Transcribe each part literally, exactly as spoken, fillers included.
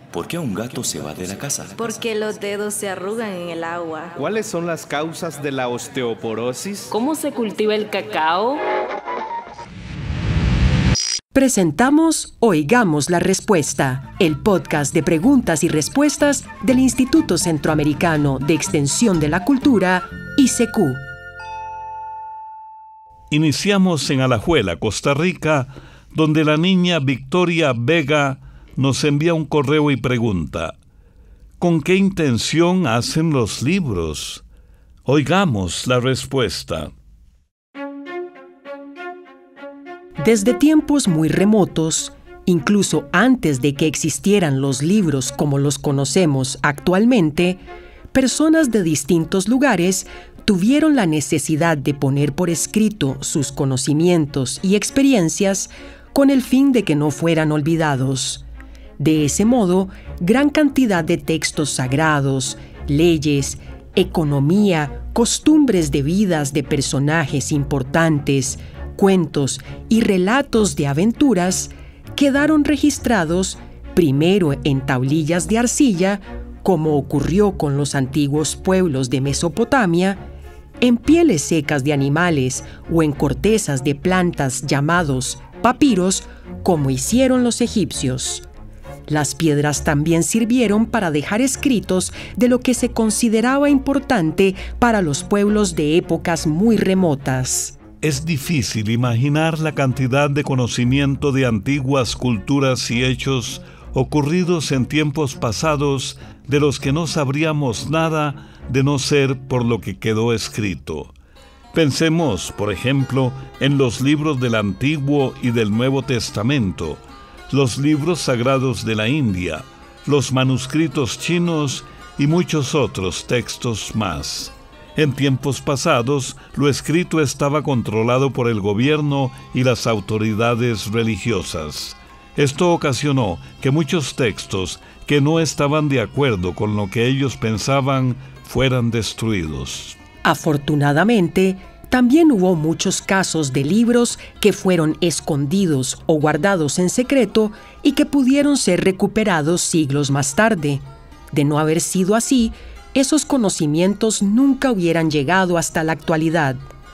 ¿Por qué un gato se va de la casa? Porque los dedos se arrugan en el agua. ¿Cuáles son las causas de la osteoporosis? ¿Cómo se cultiva el cacao? Presentamos Oigamos la Respuesta, el podcast de preguntas y respuestas del Instituto Centroamericano de Extensión de la Cultura, I C C U. Iniciamos en Alajuela, Costa Rica, donde la niña Victoria Vega nos envía un correo y pregunta: ¿con qué intención hacen los libros? Oigamos la respuesta. Desde tiempos muy remotos, incluso antes de que existieran los libros como los conocemos actualmente, personas de distintos lugares tuvieron la necesidad de poner por escrito sus conocimientos y experiencias con el fin de que no fueran olvidados. De ese modo, gran cantidad de textos sagrados, leyes, economía, costumbres de vidas de personajes importantes, cuentos y relatos de aventuras quedaron registrados primero en tablillas de arcilla, como ocurrió con los antiguos pueblos de Mesopotamia, en pieles secas de animales o en cortezas de plantas llamados papiros, como hicieron los egipcios. Las piedras también sirvieron para dejar escritos de lo que se consideraba importante para los pueblos de épocas muy remotas. Es difícil imaginar la cantidad de conocimiento de antiguas culturas y hechos ocurridos en tiempos pasados de los que no sabríamos nada de no ser por lo que quedó escrito. Pensemos, por ejemplo, en los libros del Antiguo y del Nuevo Testamento, los libros sagrados de la India, los manuscritos chinos y muchos otros textos más. En tiempos pasados, lo escrito estaba controlado por el gobierno y las autoridades religiosas. Esto ocasionó que muchos textos que no estaban de acuerdo con lo que ellos pensaban fueran destruidos. Afortunadamente, también hubo muchos casos de libros que fueron escondidos o guardados en secreto y que pudieron ser recuperados siglos más tarde. De no haber sido así, esos conocimientos nunca hubieran llegado hasta la actualidad.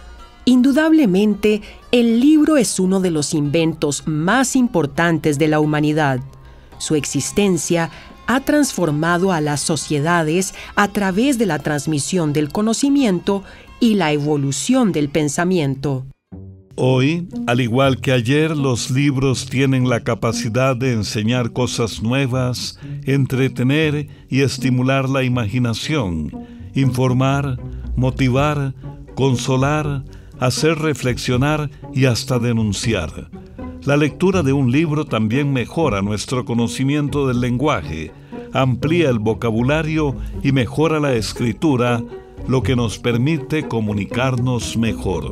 Indudablemente, el libro es uno de los inventos más importantes de la humanidad. Su existencia ha transformado a las sociedades a través de la transmisión del conocimiento y la evolución del pensamiento. Hoy, al igual que ayer, los libros tienen la capacidad de enseñar cosas nuevas, entretener y estimular la imaginación, informar, motivar, consolar, hacer reflexionar y hasta denunciar. La lectura de un libro también mejora nuestro conocimiento del lenguaje, amplía el vocabulario y mejora la escritura, lo que nos permite comunicarnos mejor.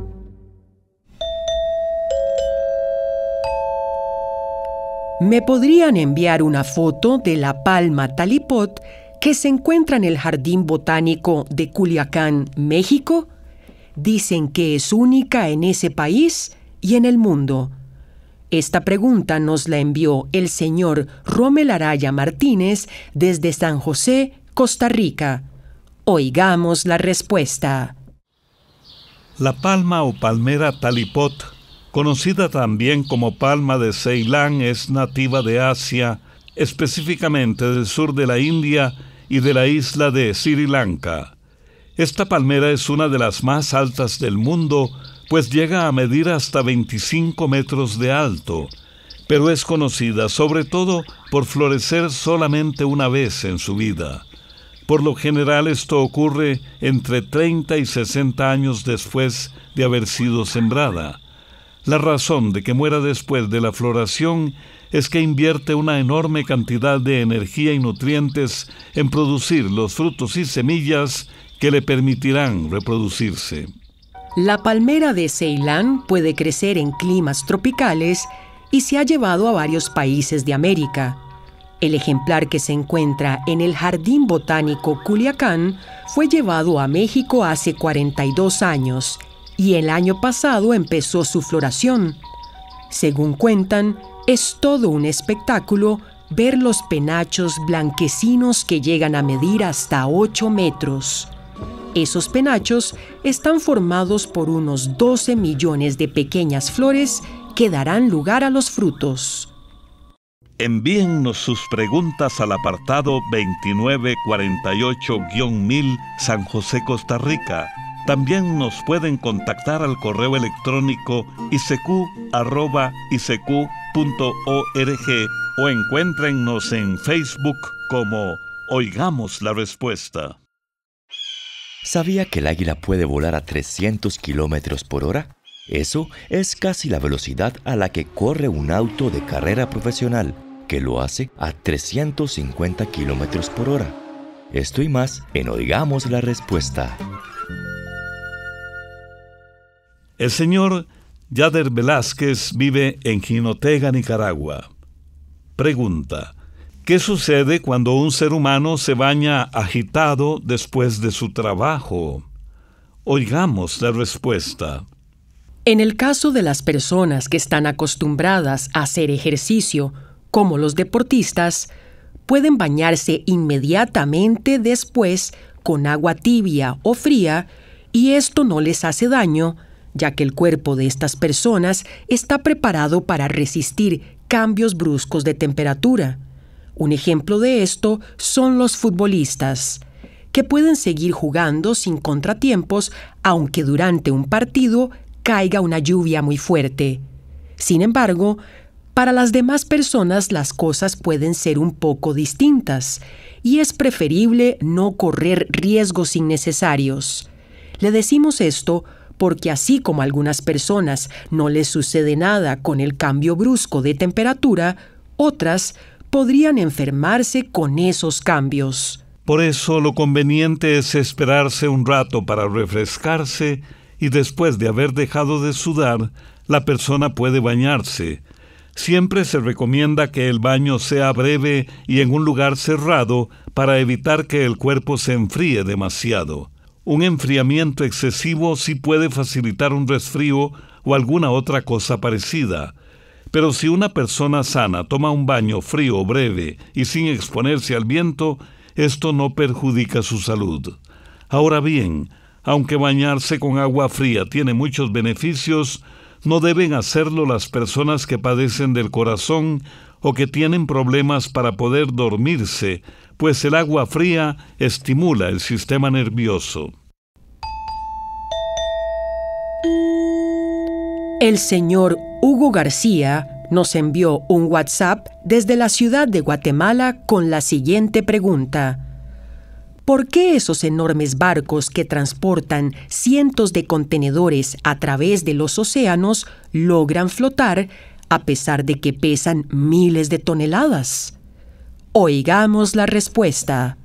¿Me podrían enviar una foto de la palma talipot que se encuentra en el Jardín Botánico de Culiacán, México? Dicen que es única en ese país y en el mundo. Esta pregunta nos la envió el señor Rommel Araya Martínez desde San José, Costa Rica. Oigamos la respuesta. La palma o palmera talipot, conocida también como palma de Ceilán, es nativa de Asia, específicamente del sur de la India y de la isla de Sri Lanka. Esta palmera es una de las más altas del mundo, pues llega a medir hasta veinticinco metros de alto, pero es conocida sobre todo por florecer solamente una vez en su vida. Por lo general esto ocurre entre treinta y sesenta años después de haber sido sembrada. La razón de que muera después de la floración es que invierte una enorme cantidad de energía y nutrientes en producir los frutos y semillas que le permitirán reproducirse. La palmera de Ceilán puede crecer en climas tropicales y se ha llevado a varios países de América. El ejemplar que se encuentra en el Jardín Botánico Culiacán fue llevado a México hace cuarenta y dos años y el año pasado empezó su floración. Según cuentan, es todo un espectáculo ver los penachos blanquecinos que llegan a medir hasta ocho metros. Esos penachos están formados por unos doce millones de pequeñas flores que darán lugar a los frutos. Envíennos sus preguntas al apartado veintinueve cuarenta y ocho mil San José, Costa Rica. También nos pueden contactar al correo electrónico i c q arroba i c q punto org o encuéntrennos en Facebook como Oigamos la Respuesta. ¿Sabía que el águila puede volar a trescientos kilómetros por hora? Eso es casi la velocidad a la que corre un auto de carrera profesional, que lo hace a trescientos cincuenta kilómetros por hora. Esto y más en Oigamos la Respuesta. El señor Yader Velázquez vive en Jinotega, Nicaragua. Pregunta: ¿qué sucede cuando un ser humano se baña agitado después de su trabajo? Oigamos la respuesta. En el caso de las personas que están acostumbradas a hacer ejercicio, como los deportistas, pueden bañarse inmediatamente después con agua tibia o fría, y esto no les hace daño, ya que el cuerpo de estas personas está preparado para resistir cambios bruscos de temperatura. Un ejemplo de esto son los futbolistas, que pueden seguir jugando sin contratiempos aunque durante un partido caiga una lluvia muy fuerte. Sin embargo, para las demás personas las cosas pueden ser un poco distintas y es preferible no correr riesgos innecesarios. Le decimos esto porque así como a algunas personas no les sucede nada con el cambio brusco de temperatura, otras podrían enfermarse con esos cambios. Por eso lo conveniente es esperarse un rato para refrescarse y después de haber dejado de sudar, la persona puede bañarse. Siempre se recomienda que el baño sea breve y en un lugar cerrado para evitar que el cuerpo se enfríe demasiado. Un enfriamiento excesivo sí puede facilitar un resfrío o alguna otra cosa parecida. Pero si una persona sana toma un baño frío, breve y sin exponerse al viento, esto no perjudica su salud. Ahora bien, aunque bañarse con agua fría tiene muchos beneficios, no deben hacerlo las personas que padecen del corazón o que tienen problemas para poder dormirse, pues el agua fría estimula el sistema nervioso. El señor Hugo García nos envió un WhatsApp desde la ciudad de Guatemala con la siguiente pregunta. ¿Por qué esos enormes barcos que transportan cientos de contenedores a través de los océanos logran flotar a pesar de que pesan miles de toneladas? Oigamos la respuesta.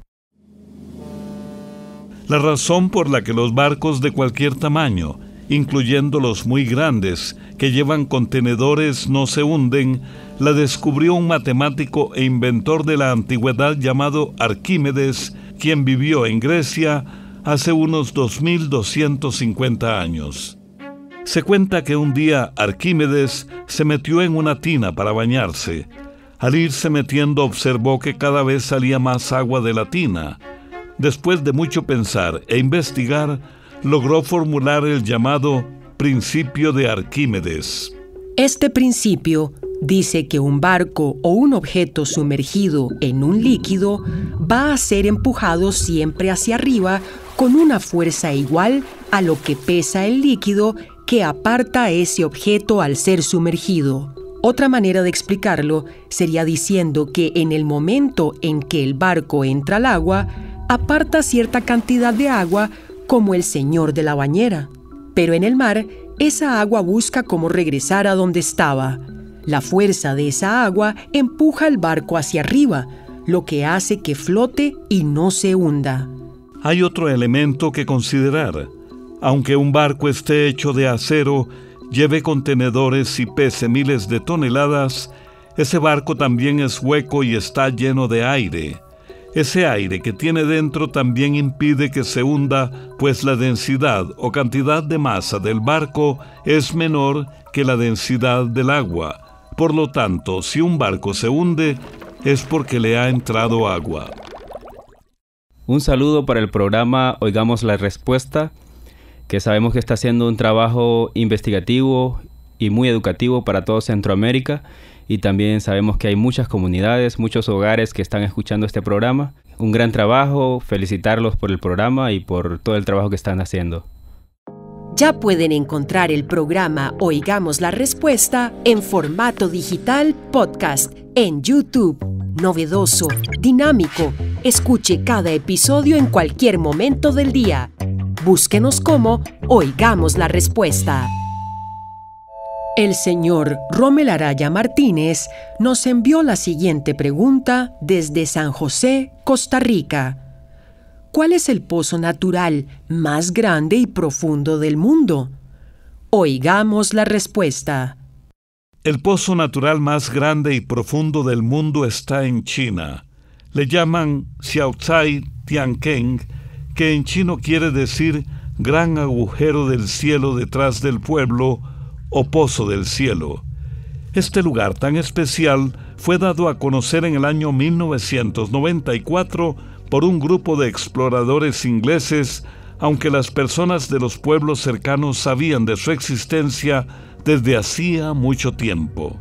La razón por la que los barcos de cualquier tamaño, incluyendo los muy grandes, que llevan contenedores, no se hunden, la descubrió un matemático e inventor de la antigüedad llamado Arquímedes, quien vivió en Grecia hace unos dos mil doscientos cincuenta años. Se cuenta que un día Arquímedes se metió en una tina para bañarse. Al irse metiendo observó que cada vez salía más agua de la tina. Después de mucho pensar e investigar, logró formular el llamado principio de Arquímedes. Este principio dice que un barco o un objeto sumergido en un líquido va a ser empujado siempre hacia arriba con una fuerza igual a lo que pesa el líquido que aparta a ese objeto al ser sumergido. Otra manera de explicarlo sería diciendo que en el momento en que el barco entra al agua, aparta cierta cantidad de agua como el señor de la bañera. Pero en el mar, esa agua busca cómo regresar a donde estaba. La fuerza de esa agua empuja el barco hacia arriba, lo que hace que flote y no se hunda. Hay otro elemento que considerar. Aunque un barco esté hecho de acero, lleve contenedores y pese miles de toneladas, ese barco también es hueco y está lleno de aire. Ese aire que tiene dentro también impide que se hunda, pues la densidad o cantidad de masa del barco es menor que la densidad del agua. Por lo tanto, si un barco se hunde, es porque le ha entrado agua. Un saludo para el programa Oigamos la Respuesta, que sabemos que está haciendo un trabajo investigativo y muy educativo para todo Centroamérica, y también sabemos que hay muchas comunidades, muchos hogares que están escuchando este programa. Un gran trabajo, felicitarlos por el programa y por todo el trabajo que están haciendo. Ya pueden encontrar el programa Oigamos la Respuesta en formato digital podcast en YouTube. Novedoso, dinámico. Escuche cada episodio en cualquier momento del día. Búsquenos como Oigamos la Respuesta. El señor Rommel Araya Martínez nos envió la siguiente pregunta desde San José, Costa Rica. ¿Cuál es el pozo natural más grande y profundo del mundo? Oigamos la respuesta. El pozo natural más grande y profundo del mundo está en China. Le llaman Xiaocai Tiankeng, que en chino quiere decir gran agujero del cielo detrás del pueblo o pozo del cielo. Este lugar tan especial fue dado a conocer en el año mil novecientos noventa y cuatro por un grupo de exploradores ingleses, aunque las personas de los pueblos cercanos sabían de su existencia desde hacía mucho tiempo.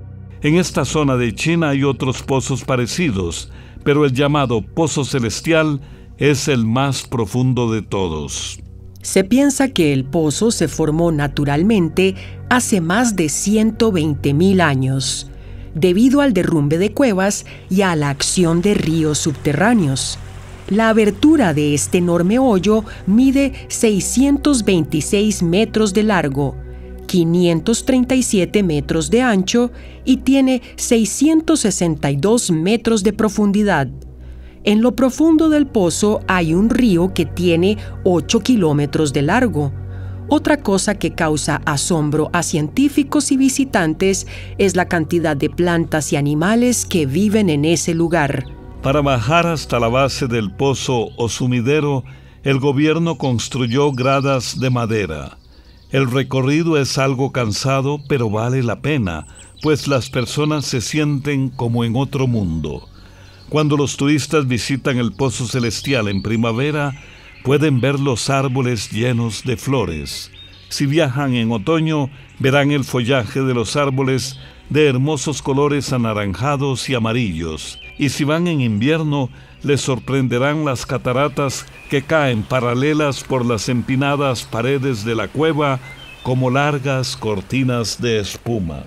En esta zona de China hay otros pozos parecidos, pero el llamado Pozo Celestial es el más profundo de todos. Se piensa que el pozo se formó naturalmente hace más de ciento veinte mil años, debido al derrumbe de cuevas y a la acción de ríos subterráneos. La abertura de este enorme hoyo mide seiscientos veintiséis metros de largo, quinientos treinta y siete metros de ancho y tiene seiscientos sesenta y dos metros de profundidad. En lo profundo del pozo hay un río que tiene ocho kilómetros de largo. Otra cosa que causa asombro a científicos y visitantes es la cantidad de plantas y animales que viven en ese lugar. Para bajar hasta la base del pozo o sumidero, el gobierno construyó gradas de madera. El recorrido es algo cansado, pero vale la pena, pues las personas se sienten como en otro mundo. Cuando los turistas visitan el Pozo Celestial en primavera, pueden ver los árboles llenos de flores. Si viajan en otoño, verán el follaje de los árboles de hermosos colores anaranjados y amarillos. Y si van en invierno, les sorprenderán las cataratas que caen paralelas por las empinadas paredes de la cueva como largas cortinas de espuma.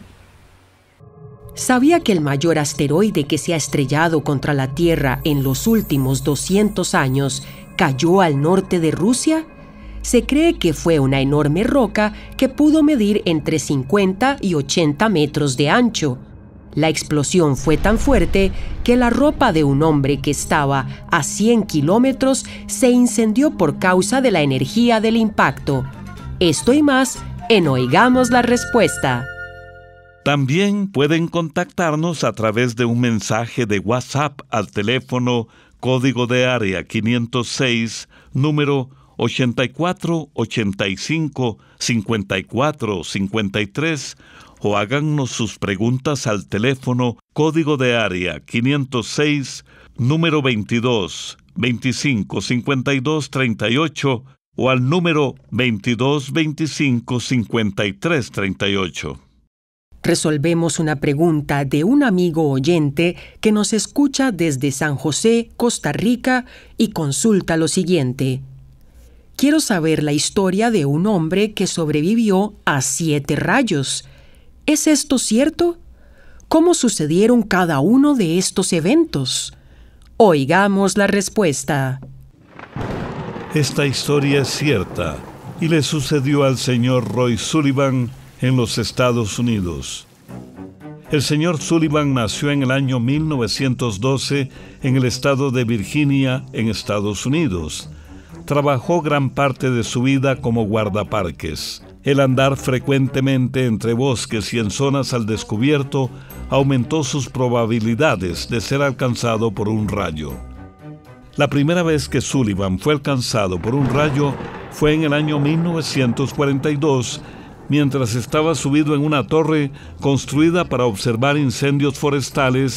¿Sabía que el mayor asteroide que se ha estrellado contra la Tierra en los últimos doscientos años cayó al norte de Rusia? Se cree que fue una enorme roca que pudo medir entre cincuenta y ochenta metros de ancho. La explosión fue tan fuerte que la ropa de un hombre que estaba a cien kilómetros se incendió por causa de la energía del impacto. Esto y más en Oigamos la Respuesta. También pueden contactarnos a través de un mensaje de WhatsApp al teléfono código de área quinientos seis, número ochenta y cuatro, ochenta y cinco, cincuenta y cuatro, cincuenta y tres, o háganos sus preguntas al teléfono código de área quinientos seis, número veintidós, veinticinco, cincuenta y dos, treinta y ocho, o al número veintidós, veinticinco, cincuenta y tres, treinta y ocho. Resolvemos una pregunta de un amigo oyente que nos escucha desde San José, Costa Rica, y consulta lo siguiente. Quiero saber la historia de un hombre que sobrevivió a siete rayos. ¿Es esto cierto? ¿Cómo sucedieron cada uno de estos eventos? Oigamos la respuesta. Esta historia es cierta y le sucedió al señor Roy Sullivan en los Estados Unidos. El señor Sullivan nació en el año mil novecientos doce en el estado de Virginia, en Estados Unidos. Trabajó gran parte de su vida como guardaparques. El andar frecuentemente entre bosques y en zonas al descubierto aumentó sus probabilidades de ser alcanzado por un rayo. La primera vez que Sullivan fue alcanzado por un rayo fue en el año mil novecientos cuarenta y dos, mientras estaba subido en una torre construida para observar incendios forestales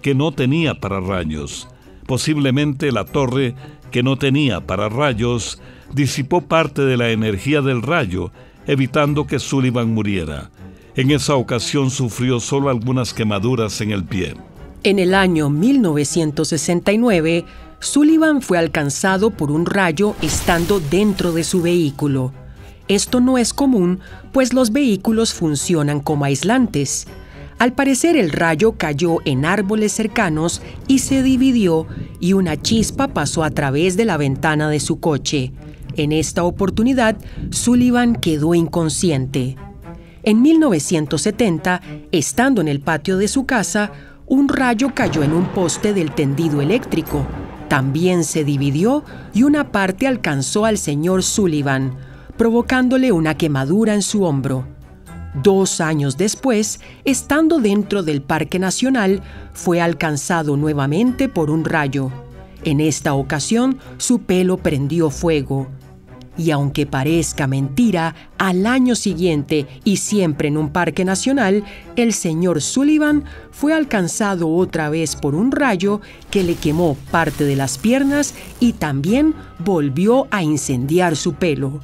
que no tenía pararrayos. Posiblemente la torre, que no tenía pararrayos, disipó parte de la energía del rayo, evitando que Sullivan muriera. En esa ocasión sufrió solo algunas quemaduras en el pie. En el año mil novecientos sesenta y nueve, Sullivan fue alcanzado por un rayo estando dentro de su vehículo. Esto no es común, pues los vehículos funcionan como aislantes. Al parecer, el rayo cayó en árboles cercanos y se dividió, y una chispa pasó a través de la ventana de su coche. En esta oportunidad, Sullivan quedó inconsciente. En mil novecientos setenta, estando en el patio de su casa, un rayo cayó en un poste del tendido eléctrico. También se dividió y una parte alcanzó al señor Sullivan, provocándole una quemadura en su hombro. Dos años después, estando dentro del Parque Nacional, fue alcanzado nuevamente por un rayo. En esta ocasión, su pelo prendió fuego. Y aunque parezca mentira, al año siguiente, y siempre en un parque nacional, el señor Sullivan fue alcanzado otra vez por un rayo que le quemó parte de las piernas y también volvió a incendiar su pelo.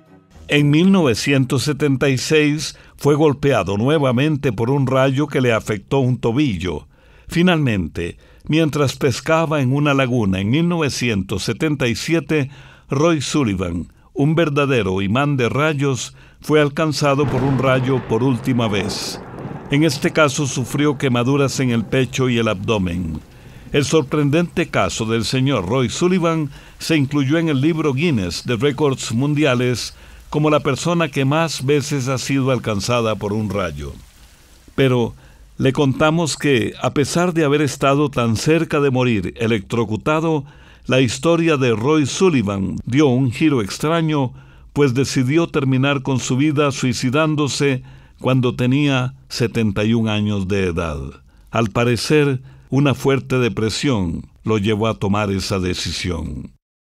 En mil novecientos setenta y seis fue golpeado nuevamente por un rayo que le afectó un tobillo. Finalmente, mientras pescaba en una laguna en mil novecientos setenta y siete, Roy Sullivan, un verdadero imán de rayos, fue alcanzado por un rayo por última vez. En este caso sufrió quemaduras en el pecho y el abdomen. El sorprendente caso del señor Roy Sullivan se incluyó en el libro Guinness de Récords Mundiales como la persona que más veces ha sido alcanzada por un rayo. Pero le contamos que, a pesar de haber estado tan cerca de morir electrocutado, la historia de Roy Sullivan dio un giro extraño, pues decidió terminar con su vida suicidándose cuando tenía setenta y un años de edad. Al parecer, una fuerte depresión lo llevó a tomar esa decisión.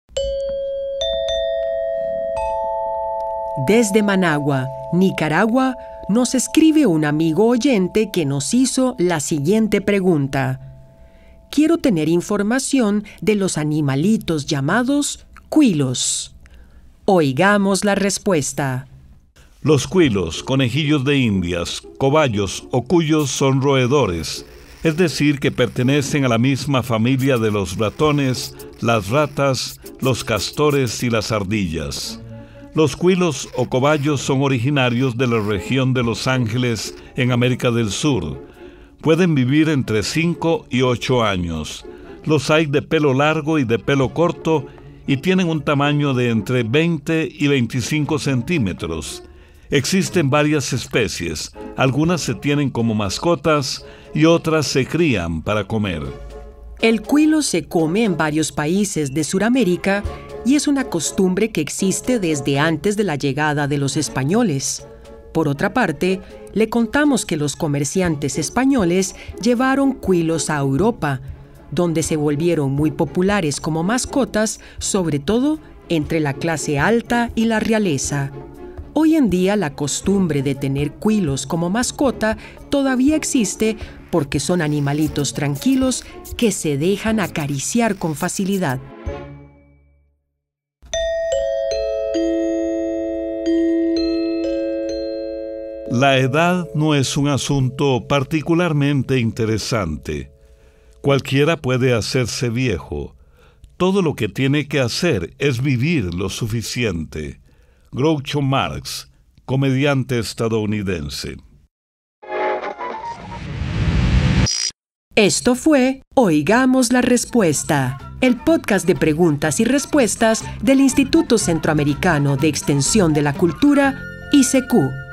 Desde Managua, Nicaragua, nos escribe un amigo oyente que nos hizo la siguiente pregunta. Quiero tener información de los animalitos llamados cuilos. Oigamos la respuesta. Los cuilos, conejillos de indias, cobayos o cuyos son roedores, es decir, que pertenecen a la misma familia de los ratones, las ratas, los castores y las ardillas. Los cuilos o cobayos son originarios de la región de Los Ángeles, en América del Sur. Pueden vivir entre cinco y ocho años. Los hay de pelo largo y de pelo corto y tienen un tamaño de entre veinte y veinticinco centímetros. Existen varias especies, algunas se tienen como mascotas y otras se crían para comer. El cuilo se come en varios países de Sudamérica y es una costumbre que existe desde antes de la llegada de los españoles. Por otra parte, le contamos que los comerciantes españoles llevaron cuilos a Europa, donde se volvieron muy populares como mascotas, sobre todo entre la clase alta y la realeza. Hoy en día la costumbre de tener cuilos como mascota todavía existe porque son animalitos tranquilos que se dejan acariciar con facilidad. La edad no es un asunto particularmente interesante. Cualquiera puede hacerse viejo. Todo lo que tiene que hacer es vivir lo suficiente. Groucho Marx, comediante estadounidense. Esto fue Oigamos la Respuesta, el podcast de preguntas y respuestas del Instituto Centroamericano de Extensión de la Cultura, I C Q.